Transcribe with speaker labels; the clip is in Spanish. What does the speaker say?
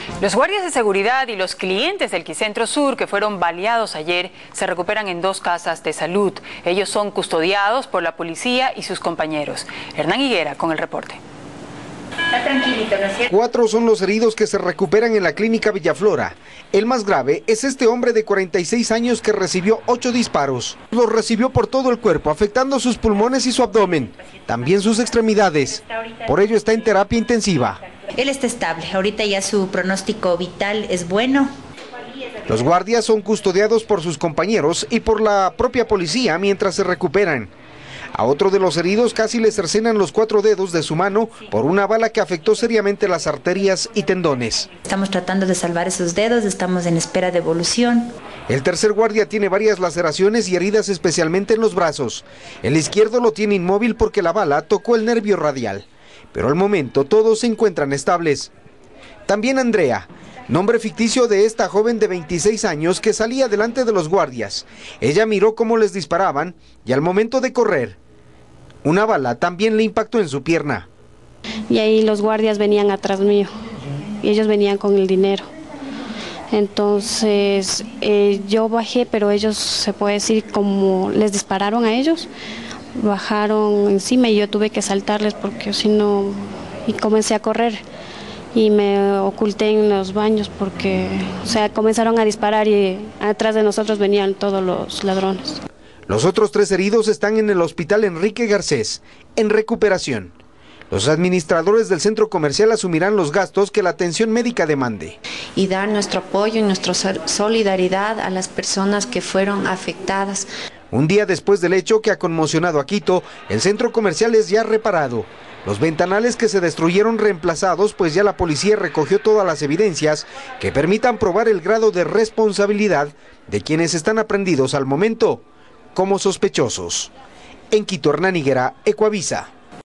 Speaker 1: Los guardias de seguridad y los clientes del Quicentro Sur que fueron baleados ayer se recuperan en 2 casas de salud. Ellos son custodiados por la policía y sus compañeros. Hernán Higuera con el reporte.
Speaker 2: Está tranquilito, ¿no es cierto?
Speaker 3: 4 son los heridos que se recuperan en la clínica Villaflora. El más grave es este hombre de 46 años que recibió 8 disparos. Los recibió por todo el cuerpo, afectando sus pulmones y su abdomen, también sus extremidades. Por ello está en terapia intensiva.
Speaker 2: Él está estable, ahorita ya su pronóstico vital es bueno.
Speaker 3: Los guardias son custodiados por sus compañeros y por la propia policía mientras se recuperan. A otro de los heridos casi le cercenan los 4 dedos de su mano por una bala que afectó seriamente las arterias y tendones.
Speaker 2: Estamos tratando de salvar esos dedos, estamos en espera de evolución.
Speaker 3: El tercer guardia tiene varias laceraciones y heridas especialmente en los brazos. El izquierdo lo tiene inmóvil porque la bala tocó el nervio radial. Pero al momento todos se encuentran estables. También Andrea, nombre ficticio de esta joven de 26 años que salía delante de los guardias. Ella miró cómo les disparaban y al momento de correr, una bala también le impactó en su pierna.
Speaker 4: Y ahí los guardias venían atrás mío y ellos venían con el dinero. Entonces yo bajé, pero ellos, se puede decir, como les dispararon a ellos, bajaron encima y yo tuve que saltarles porque si no, y comencé a correr y me oculté en los baños porque, o sea, comenzaron a disparar y atrás de nosotros venían todos los ladrones.
Speaker 3: Los otros 3 heridos están en el hospital Enrique Garcés, en recuperación. Los administradores del centro comercial asumirán los gastos que la atención médica demande.
Speaker 5: Y dar nuestro apoyo y nuestra solidaridad a las personas que fueron afectadas.
Speaker 3: Un día después del hecho que ha conmocionado a Quito, el centro comercial es ya reparado. Los ventanales que se destruyeron reemplazados, pues ya la policía recogió todas las evidencias que permitan probar el grado de responsabilidad de quienes están aprehendidos al momento como sospechosos. En Quito, Hernán Higuera, Ecuavisa.